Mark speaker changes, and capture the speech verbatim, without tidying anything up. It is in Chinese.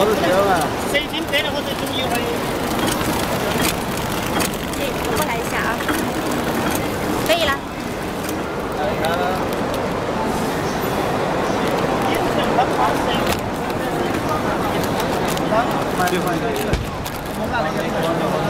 Speaker 1: 包子吃了嘛？
Speaker 2: 谁经得了或者中一会儿。
Speaker 3: 哎，我看一下啊，可以了。
Speaker 2: 买的话应该是。我拿那个。